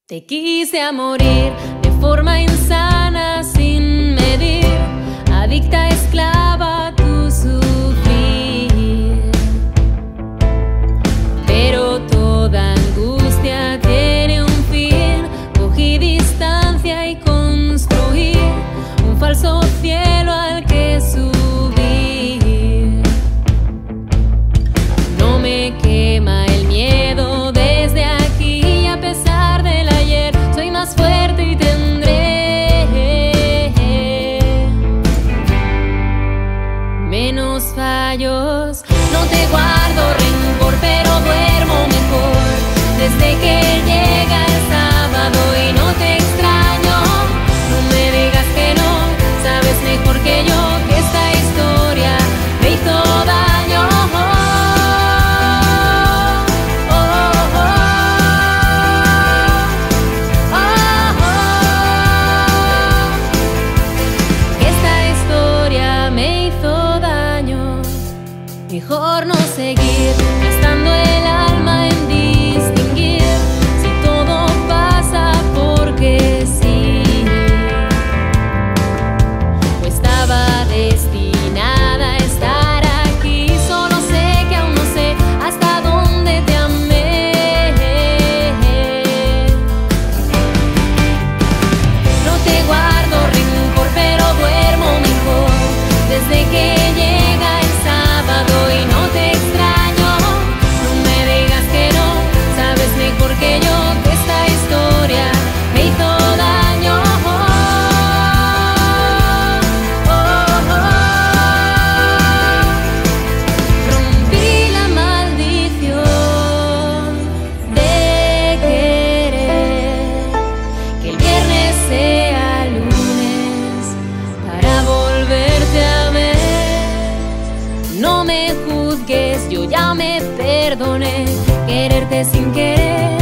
Te quise a morir de forma insana, sin medir, adicta, esclava a tu sufrir. Pero toda angustia tiene un fin. Cogí distancia y construí un falso cielo al que subir. No me quema el miedo desde aquí, a pesar del ayer soy más fuerte y tendré menos fallos. No te guardo rencor, pero duermo mejor desde que llega el sábado y no te extraño. No me digas que no, sabes mejor que yo que esta historia me hizo daño. Mejor no seguir gastando el alma en distinguir si todo pasa porque sí. Pues estaba destinada a estar aquí. Solo sé que aún no sé hasta dónde te amé. No te guardo rencor, pero duermo mejor desde que llega el sábado y no te extraño. No me digas que no, sabes mejor que yo que esta historia me hizo daño. Rompí la maldición de querer que el viernes sea lunes para volverte a ver. No me juzgues, yo ya me perdoné. Quererte sin querer,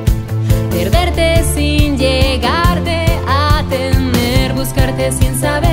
perderte sin llegarte a tener, buscarte sin saber.